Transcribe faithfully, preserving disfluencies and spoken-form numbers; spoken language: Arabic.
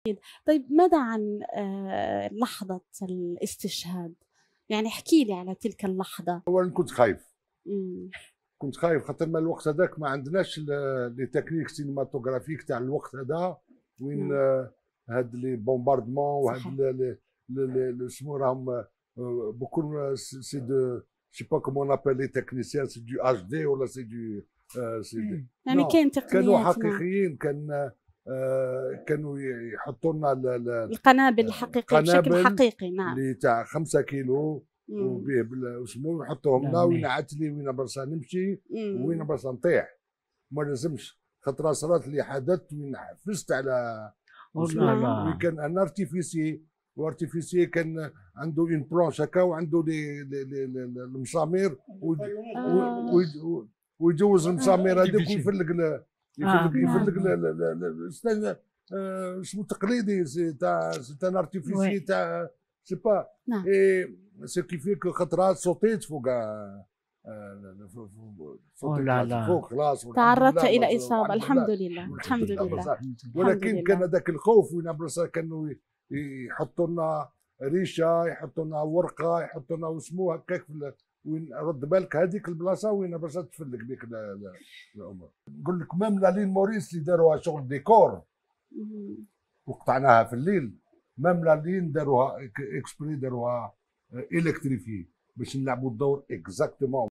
طيب ماذا عن آآ لحظة الاستشهاد؟ يعني احكِ لي على تلك اللحظة. أولًا كنت خايف، إمم. كنت خايف خاطر ما الوقت هذاك ما عندناش ال لي تكنيك سينماتوغرافيك تاع الوقت هذا، وين نعم. آه، هاد لي بومباردمون وهاد صحيح. ل ل ل ل شنو راهم آآ بكل سي دو je sais pas comment on appelle les techniciens c'est du إتش دي ولا c'est du euh, c'est de إمم. يعني non كاين كانوا تقنيات نعم. حقيقيين كان آآ كانوا يحطوا لنا ال ال القنابل الحقيقية بشكل قنابل حقيقي نعم. اللي تاع خمسة كيلو إمم. وبيه بال واسمو يحطوهم لنا وين عتلي وين برصا نمشي وين إمم. برصا نطيح ما لازمش خاطر صرات لي حدث وين حفزت على والله نعم. لا. كان ان ارتيفيسي وارتيفيسي كان عنده اون بلانش هكا وعنده لي لي- لي- لي- المسامير ويد- آه. ويد- ويجوز المسامير هذوك ويفلق ال- يفلق آه. يفلق نعم. ال- ال- ال- ال- استنى، آه، اسمه تقليدي سي تاع سي ان ارتيفيسي وي. تاع سي با نعم. اي سو كي فيك خطرات صوتيت فوق آه، آه، فوق- فوق- صوتيت لا لا. فوق خلاص والحمد تعرضت لله، إلى والحمد إصابة لله. الحمد لله، والحمد الحمد لله لله. بصح. الحمد ولكن لله. كان هذاك الخوف وين برصا كانوا ي- يحطوا لنا ريشه، يحطوا لنا ورقه، يحطوا لنا واسمو هكاك في ال- وين رد بالك هذيك البلاصه وين برصا تفلك بك ال- ال- الامور. نقول لك ميم لالين موريس اللي داروها شغل ديكور إمم. وقطعناها في الليل، ميم لالين داروها اكسبري داروها الكتريفي باش نلعبوا الدور اكزاكتومون